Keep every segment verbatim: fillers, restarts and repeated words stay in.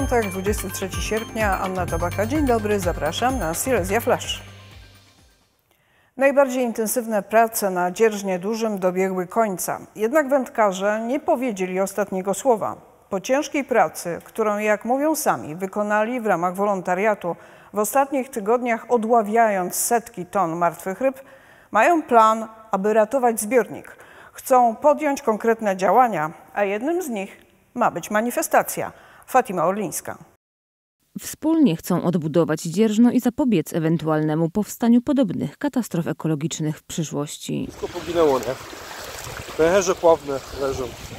piątek, dwudziestego trzeciego sierpnia, Anna Tobaka. Dzień dobry, zapraszam na Silesia Flash. Najbardziej intensywne prace na Dzierżnie Dużym dobiegły końca. Jednak wędkarze nie powiedzieli ostatniego słowa. Po ciężkiej pracy, którą, jak mówią sami, wykonali w ramach wolontariatu, w ostatnich tygodniach odławiając setki ton martwych ryb, mają plan, aby ratować zbiornik. Chcą podjąć konkretne działania, a jednym z nich ma być manifestacja. Fatima Orlińska. Wspólnie chcą odbudować Dzierżno i zapobiec ewentualnemu powstaniu podobnych katastrof ekologicznych w przyszłości. Wszystko poginęło, nie? Pęcherze pławne leżą.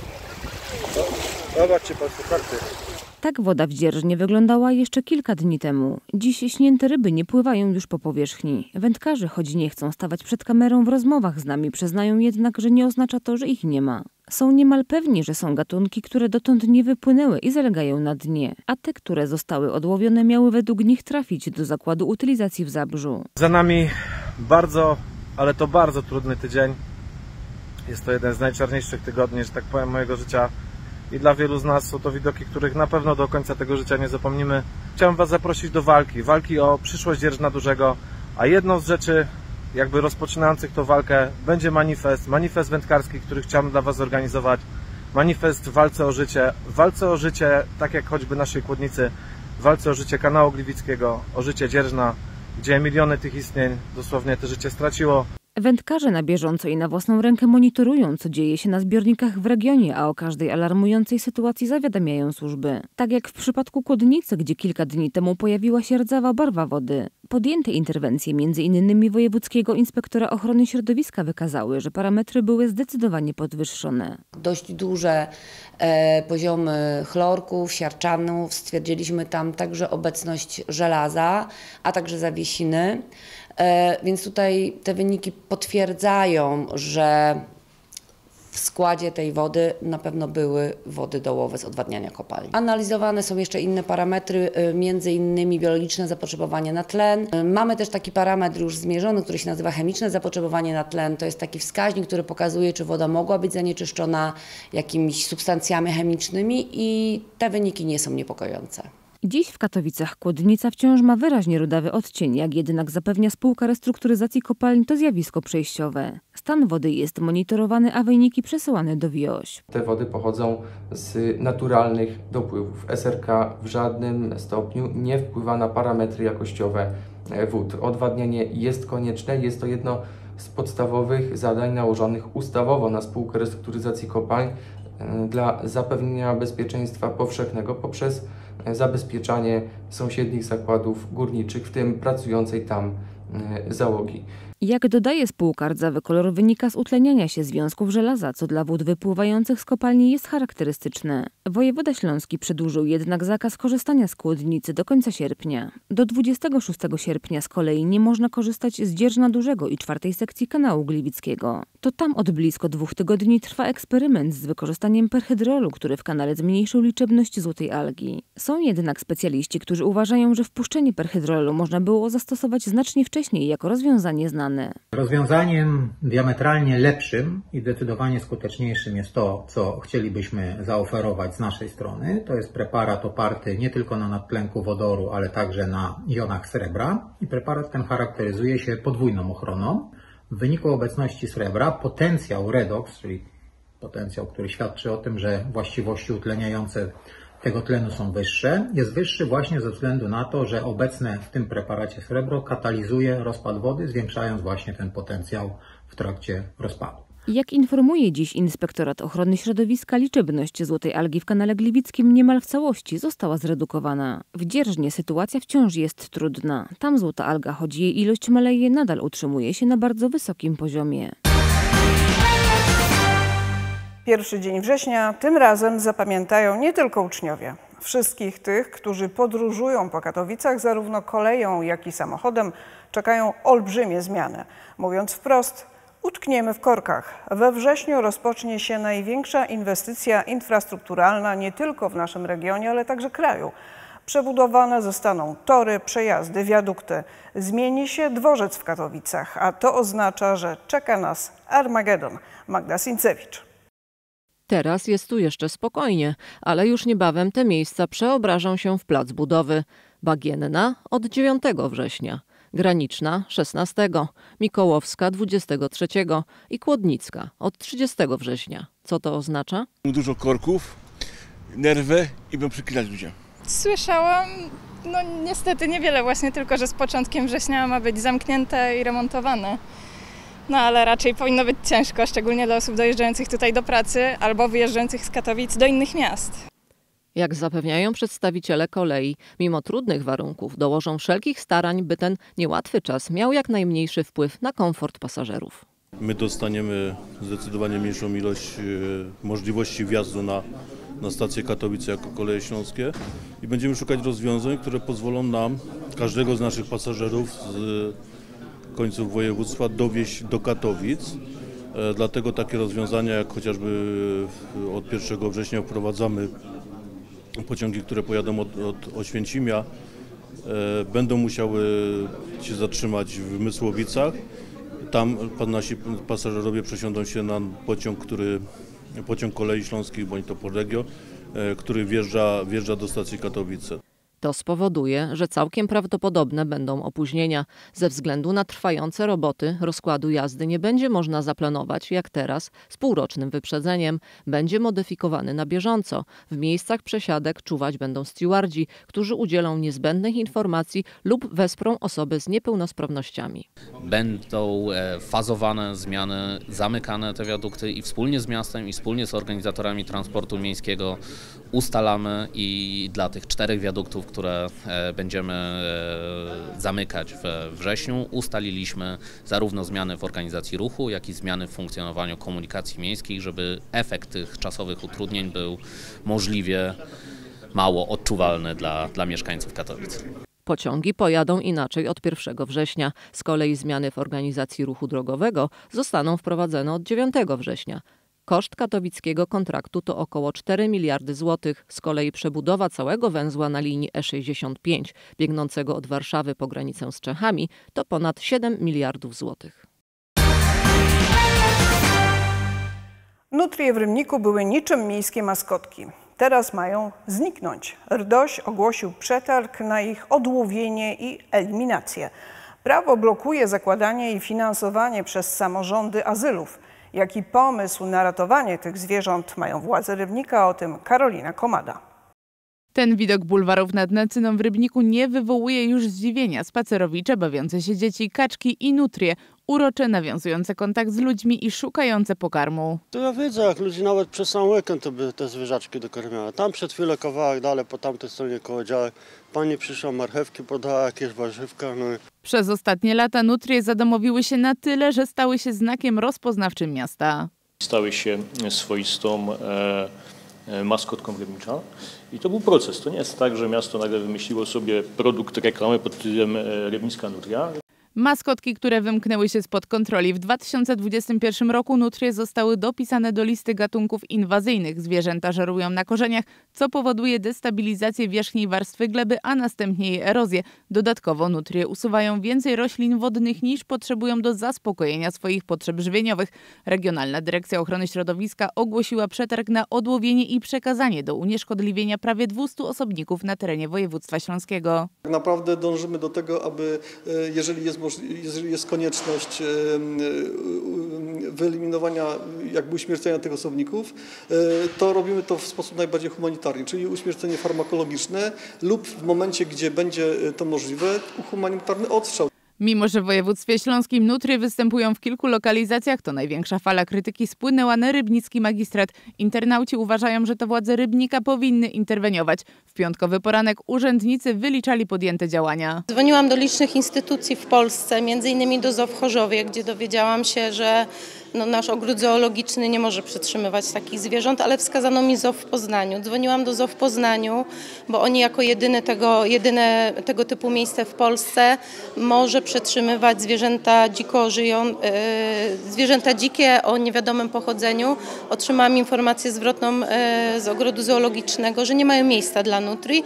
Zobaczcie Państwo karty. Tak woda w Dzierżnie wyglądała jeszcze kilka dni temu. Dziś śnięte ryby nie pływają już po powierzchni. Wędkarze, choć nie chcą stawać przed kamerą w rozmowach z nami, przyznają jednak, że nie oznacza to, że ich nie ma. Są niemal pewni, że są gatunki, które dotąd nie wypłynęły i zalegają na dnie, a te, które zostały odłowione, miały według nich trafić do zakładu utylizacji w Zabrzu. Za nami bardzo, ale to bardzo trudny tydzień. Jest to jeden z najczarniejszych tygodni, że tak powiem, mojego życia. I dla wielu z nas są to widoki, których na pewno do końca tego życia nie zapomnimy. Chciałem Was zaprosić do walki, walki o przyszłość Dzierżna Dużego, a jedną z rzeczy jakby rozpoczynających tą walkę będzie manifest, manifest wędkarski, który chciałem dla Was zorganizować. Manifest w walce o życie, w walce o życie, tak jak choćby naszej Kłodnicy, w walce o życie kanału Gliwickiego, o życie Dzierżna, gdzie miliony tych istnień dosłownie te życie straciło. Wędkarze na bieżąco i na własną rękę monitorują, co dzieje się na zbiornikach w regionie, a o każdej alarmującej sytuacji zawiadamiają służby. Tak jak w przypadku Kłodnicy, gdzie kilka dni temu pojawiła się rdzawa barwa wody. Podjęte interwencje między innymi wojewódzkiego inspektora ochrony środowiska wykazały, że parametry były zdecydowanie podwyższone. Dość duże e, poziomy chlorków, siarczanów. Stwierdziliśmy tam także obecność żelaza, a także zawiesiny. E, więc tutaj te wyniki potwierdzają, że w składzie tej wody na pewno były wody dołowe z odwadniania kopalni. Analizowane są jeszcze inne parametry, między innymi biologiczne zapotrzebowanie na tlen. Mamy też taki parametr już zmierzony, który się nazywa chemiczne zapotrzebowanie na tlen. To jest taki wskaźnik, który pokazuje, czy woda mogła być zanieczyszczona jakimiś substancjami chemicznymi i te wyniki nie są niepokojące. Dziś w Katowicach Kłodnica wciąż ma wyraźnie rudawy odcień, jak jednak zapewnia spółka restrukturyzacji kopalń, to zjawisko przejściowe. Stan wody jest monitorowany, a wyniki przesyłane do WIOŚ. Te wody pochodzą z naturalnych dopływów. S R K w żadnym stopniu nie wpływa na parametry jakościowe wód. Odwadnianie jest konieczne, jest to jedno z podstawowych zadań nałożonych ustawowo na spółkę restrukturyzacji kopalń dla zapewnienia bezpieczeństwa powszechnego poprzez zabezpieczanie sąsiednich zakładów górniczych, w tym pracującej tam załogi. Jak dodaje spółka, rdzawy kolor wynika z utleniania się związków żelaza, co dla wód wypływających z kopalni jest charakterystyczne. Wojewoda śląski przedłużył jednak zakaz korzystania z Kłodnicy do końca sierpnia. Do dwudziestego szóstego sierpnia z kolei nie można korzystać z Dzierżna Dużego i czwartej sekcji kanału Gliwickiego. To tam od blisko dwóch tygodni trwa eksperyment z wykorzystaniem perhydrolu, który w kanale zmniejszył liczebność złotej algi. Są jednak specjaliści, którzy uważają, że wpuszczenie perhydrolu można było zastosować znacznie wcześniej jako rozwiązanie znane. Rozwiązaniem diametralnie lepszym i zdecydowanie skuteczniejszym jest to, co chcielibyśmy zaoferować z naszej strony. To jest preparat oparty nie tylko na nadtlenku wodoru, ale także na jonach srebra. I preparat ten charakteryzuje się podwójną ochroną. W wyniku obecności srebra potencjał redox, czyli potencjał, który świadczy o tym, że właściwości utleniające tego tlenu są wyższe, jest wyższy właśnie ze względu na to, że obecne w tym preparacie srebro katalizuje rozpad wody, zwiększając właśnie ten potencjał w trakcie rozpadu. Jak informuje dziś Inspektorat Ochrony Środowiska, liczebność złotej algi w kanale Gliwickim niemal w całości została zredukowana. W Dzierżnie sytuacja wciąż jest trudna. Tam złota alga, choć jej ilość maleje, nadal utrzymuje się na bardzo wysokim poziomie. Pierwszy dzień września tym razem zapamiętają nie tylko uczniowie. Wszystkich tych, którzy podróżują po Katowicach zarówno koleją, jak i samochodem, czekają olbrzymie zmiany. Mówiąc wprost, utkniemy w korkach. We wrześniu rozpocznie się największa inwestycja infrastrukturalna nie tylko w naszym regionie, ale także kraju. Przebudowane zostaną tory, przejazdy, wiadukty. Zmieni się dworzec w Katowicach, a to oznacza, że czeka nas Armagedon. Magda Sincewicz. Teraz jest tu jeszcze spokojnie, ale już niebawem te miejsca przeobrażą się w plac budowy. Bagienna od dziewiątego września, Graniczna szesnastego, Mikołowska dwudziestego trzeciego i Kłodnicka od trzydziestego września. Co to oznacza? Dużo korków, nerwy i będą przyklinać ludzie. Słyszałam, no niestety niewiele właśnie, tylko że z początkiem września ma być zamknięte i remontowane. No ale raczej powinno być ciężko, szczególnie dla osób dojeżdżających tutaj do pracy albo wyjeżdżających z Katowic do innych miast. Jak zapewniają przedstawiciele kolei, mimo trudnych warunków dołożą wszelkich starań, by ten niełatwy czas miał jak najmniejszy wpływ na komfort pasażerów. My dostaniemy zdecydowanie mniejszą ilość możliwości wjazdu na, na stację Katowice jako Koleje Śląskie i będziemy szukać rozwiązań, które pozwolą nam, każdego z naszych pasażerów z końców województwa dowieźć do Katowic. Dlatego takie rozwiązania jak chociażby od pierwszego września wprowadzamy pociągi, które pojadą od, od Oświęcimia, e, będą musiały się zatrzymać w Mysłowicach. Tam nasi pasażerowie przesiądą się na pociąg, który, pociąg Kolei Śląskich bądź to Polregio, e, który wjeżdża, wjeżdża do stacji Katowice. To spowoduje, że całkiem prawdopodobne będą opóźnienia. Ze względu na trwające roboty rozkładu jazdy nie będzie można zaplanować, jak teraz, z półrocznym wyprzedzeniem. Będzie modyfikowany na bieżąco. W miejscach przesiadek czuwać będą stewardzi, którzy udzielą niezbędnych informacji lub wesprą osoby z niepełnosprawnościami. Będą fazowane zmiany, zamykane te wiadukty i wspólnie z miastem i wspólnie z organizatorami transportu miejskiego ustalamy i dla tych czterech wiaduktów, które będziemy zamykać we wrześniu, ustaliliśmy zarówno zmiany w organizacji ruchu, jak i zmiany w funkcjonowaniu komunikacji miejskiej, żeby efekt tych czasowych utrudnień był możliwie mało odczuwalny dla, dla mieszkańców Katowic. Pociągi pojadą inaczej od pierwszego września. Z kolei zmiany w organizacji ruchu drogowego zostaną wprowadzone od dziewiątego września. Koszt katowickiego kontraktu to około cztery miliardy złotych. Z kolei przebudowa całego węzła na linii E sześćdziesiąt pięć, biegnącego od Warszawy po granicę z Czechami, to ponad siedem miliardów złotych. Nutrie w Rybniku były niczym miejskie maskotki. Teraz mają zniknąć. RDOŚ ogłosił przetarg na ich odłowienie i eliminację. Prawo blokuje zakładanie i finansowanie przez samorządy azylów. Jaki pomysł na ratowanie tych zwierząt mają władze Rybnika? O tym Karolina Komada. Ten widok bulwarów nad Necyną w Rybniku nie wywołuje już zdziwienia. Spacerowicze, bawiące się dzieci, kaczki i nutrie. Urocze, nawiązujące kontakt z ludźmi i szukające pokarmu. To ja widzę, jak ludzie nawet przez sam weekend to by te zwierzaczki dokarmiały. Tam przed chwilą kawałek dalej, po tamtej stronie koło działek. Pani przyszła, marchewki podała, jakieś warzywka. No. Przez ostatnie lata nutrie zadomowiły się na tyle, że stały się znakiem rozpoznawczym miasta. Stały się swoistą e, maskotką Rybnicza i to był proces. To nie jest tak, że miasto nagle wymyśliło sobie produkt reklamy pod tytułem Rybnicka Nutria. Maskotki, które wymknęły się spod kontroli. W dwa tysiące dwudziestym pierwszym roku nutrie zostały dopisane do listy gatunków inwazyjnych. Zwierzęta żerują na korzeniach, co powoduje destabilizację wierzchniej warstwy gleby, a następnie jej erozję. Dodatkowo nutrie usuwają więcej roślin wodnych niż potrzebują do zaspokojenia swoich potrzeb żywieniowych. Regionalna Dyrekcja Ochrony Środowiska ogłosiła przetarg na odłowienie i przekazanie do unieszkodliwienia prawie dwustu osobników na terenie województwa śląskiego. Tak naprawdę dążymy do tego, aby jeżeli jest jeżeli jest konieczność wyeliminowania, jakby uśmiercenia tych osobników, to robimy to w sposób najbardziej humanitarny, czyli uśmiercenie farmakologiczne lub w momencie, gdzie będzie to możliwe, humanitarny odstrzał. Mimo że w województwie śląskim nutrie występują w kilku lokalizacjach, to największa fala krytyki spłynęła na rybnicki magistrat. Internauci uważają, że to władze Rybnika powinny interweniować. W piątkowy poranek urzędnicy wyliczali podjęte działania. Dzwoniłam do licznych instytucji w Polsce, między innymi do zoo w Chorzowie, gdzie dowiedziałam się, że no, nasz ogród zoologiczny nie może przetrzymywać takich zwierząt, ale wskazano mi zoo w Poznaniu. Dzwoniłam do zoo w Poznaniu, bo oni jako jedyne tego, jedyne tego typu miejsce w Polsce może przetrzymywać zwierzęta dziko żyją, yy, zwierzęta dzikie o niewiadomym pochodzeniu. Otrzymałam informację zwrotną yy, z ogrodu zoologicznego, że nie mają miejsca dla nutrii.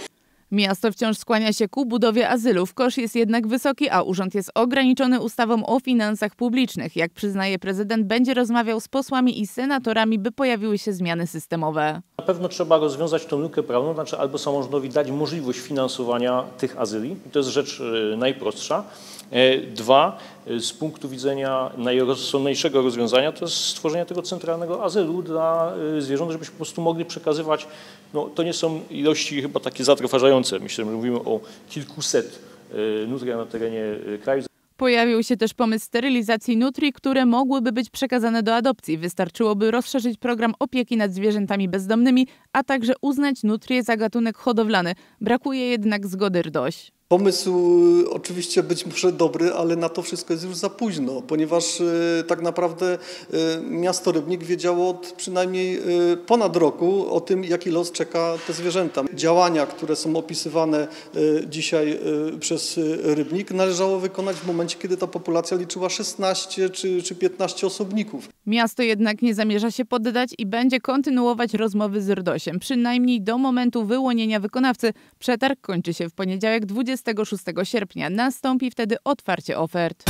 Miasto wciąż skłania się ku budowie azylów. Koszt jest jednak wysoki, a urząd jest ograniczony ustawą o finansach publicznych. Jak przyznaje prezydent, będzie rozmawiał z posłami i senatorami, by pojawiły się zmiany systemowe. Na pewno trzeba rozwiązać tę lukę prawną, znaczy albo samorządowi dać możliwość finansowania tych azyli. To jest rzecz najprostsza. Dwa, z punktu widzenia najrozsądniejszego rozwiązania to jest stworzenie tego centralnego azylu dla zwierząt, żebyśmy po prostu mogli przekazywać, no to nie są ilości chyba takie zatrważające. Myślę, że mówimy o kilkuset nutria na terenie kraju. Pojawił się też pomysł sterylizacji nutrii, które mogłyby być przekazane do adopcji. Wystarczyłoby rozszerzyć program opieki nad zwierzętami bezdomnymi, a także uznać nutrię za gatunek hodowlany. Brakuje jednak zgody R D O Ś. Pomysł oczywiście być może dobry, ale na to wszystko jest już za późno, ponieważ tak naprawdę miasto Rybnik wiedziało od przynajmniej ponad roku o tym, jaki los czeka te zwierzęta. Działania, które są opisywane dzisiaj przez Rybnik, należało wykonać w momencie, kiedy ta populacja liczyła szesnaście czy, czy piętnaście osobników. Miasto jednak nie zamierza się poddać i będzie kontynuować rozmowy z R D O Ś-em, przynajmniej do momentu wyłonienia wykonawcy. Przetarg kończy się w poniedziałek dwudziestego szóstego sierpnia. Nastąpi wtedy otwarcie ofert.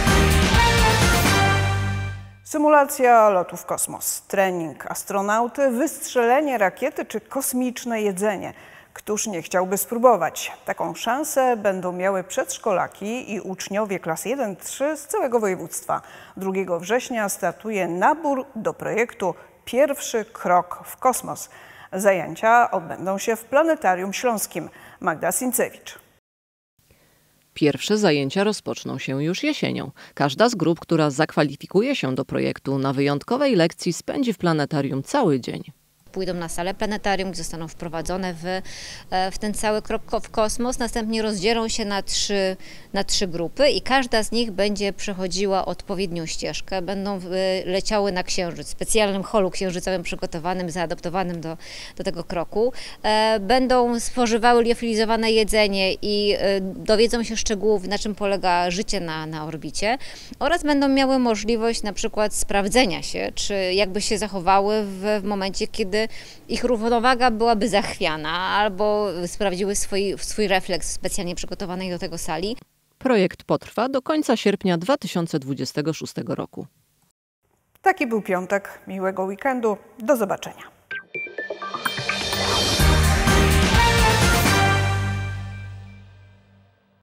Symulacja lotu w kosmos, trening astronauty, wystrzelenie rakiety czy kosmiczne jedzenie. Któż nie chciałby spróbować? Taką szansę będą miały przedszkolaki i uczniowie klas jeden trzy z całego województwa. drugiego września startuje nabór do projektu Pierwszy krok w kosmos. Zajęcia odbędą się w Planetarium Śląskim. Magda Sincewicz. Pierwsze zajęcia rozpoczną się już jesienią. Każda z grup, która zakwalifikuje się do projektu na wyjątkowej lekcji, spędzi w planetarium cały dzień. Pójdą na salę planetarium, gdzie zostaną wprowadzone w, w ten cały krok w kosmos. Następnie rozdzielą się na trzy, na trzy grupy i każda z nich będzie przechodziła odpowiednią ścieżkę. Będą leciały na Księżyc, w specjalnym holu księżycowym przygotowanym, zaadaptowanym do, do tego kroku. Będą spożywały liofilizowane jedzenie i dowiedzą się szczegółów, na czym polega życie na, na orbicie, oraz będą miały możliwość na przykład sprawdzenia się, czy jakby się zachowały w, w momencie, kiedy ich równowaga byłaby zachwiana, albo sprawdziły swój, swój refleks w specjalnie przygotowanej do tego sali. Projekt potrwa do końca sierpnia dwa tysiące dwudziestego szóstego roku. Taki był piątek. Miłego weekendu. Do zobaczenia.